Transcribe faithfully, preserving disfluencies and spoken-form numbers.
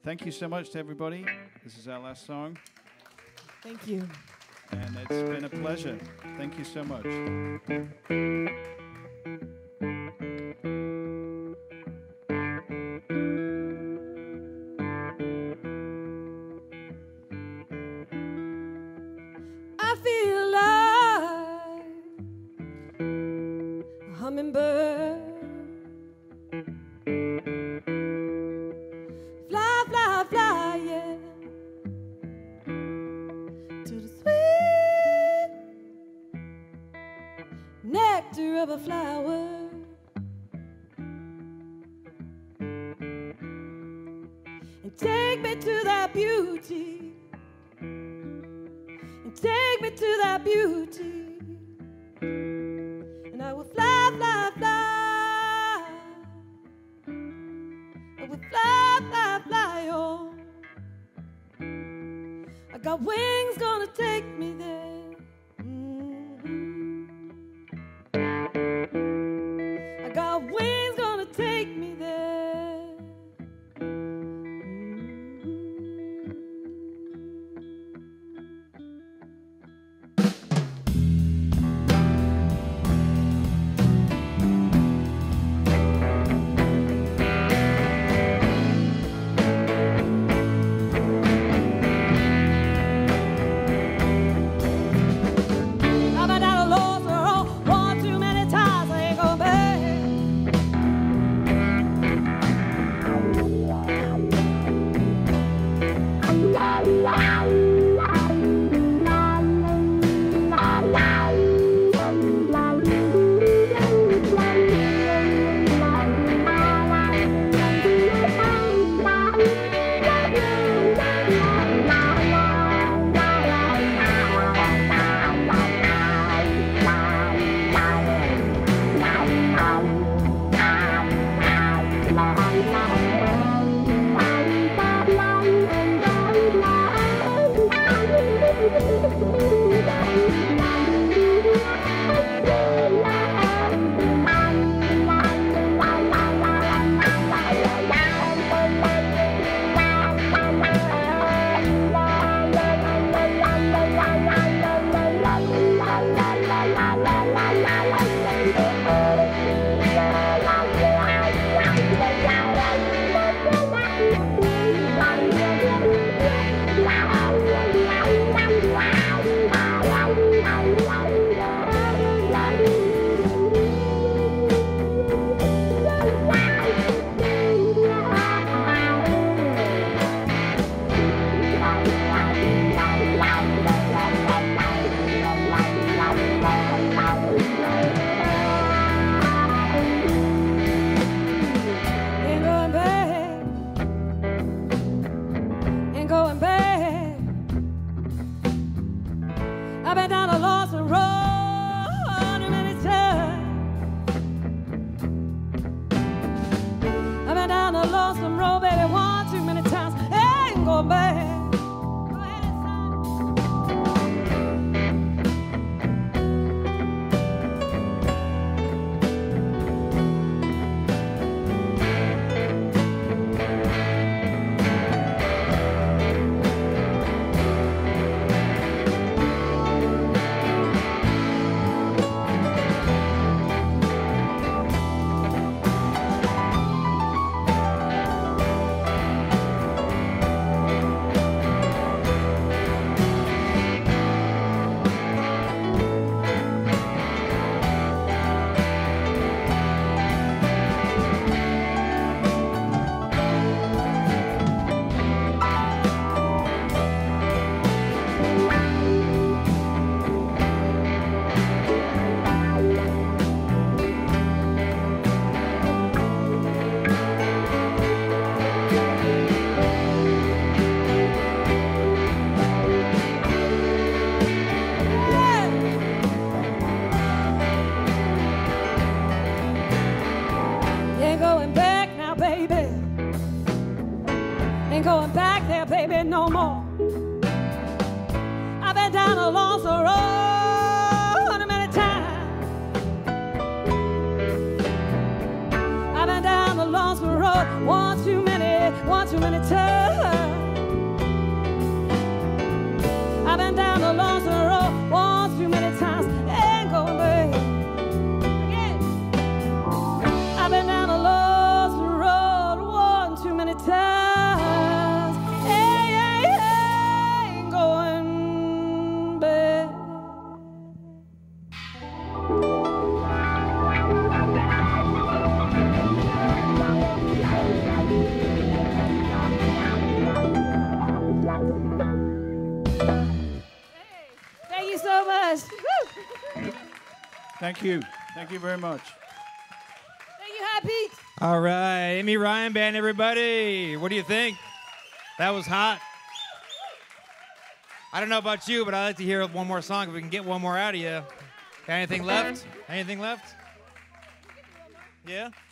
thank you so much to everybody. This is our last song. Thank you. And it's been a pleasure. Thank you so much. I feel like a hummingbird. Fly, fly, fly, yeah, to the sweet nectar of a flower. And take me to that beauty. And take me to that beauty. And I will fly, fly, fly. I will fly, fly, fly, oh. I got wings gonna take me there. Mm-hmm. I got wings gonna take me there. I've been down a lost road many times. I've been down a lost road, baby, one too many times. I ain't going back. Ain't going back there, baby, no more. I've been down a lost road many times. I've been down a lost road one too many, one too many times. Thank you. Thank you very much. Thank you, Happy Pete. All right, Amy Ryan Band, everybody. What do you think? That was hot. I don't know about you, but I'd like to hear one more song if we can get one more out of you. Got anything left? Anything left? Yeah?